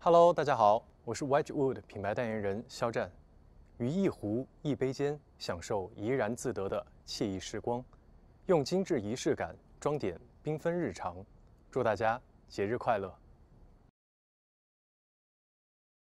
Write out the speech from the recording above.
Hello，大家好，我是 Wedgwood 品牌代言人肖战，于一壶一杯间享受怡然自得的惬意时光，用精致仪式感装点缤纷日常，祝大家节日快乐！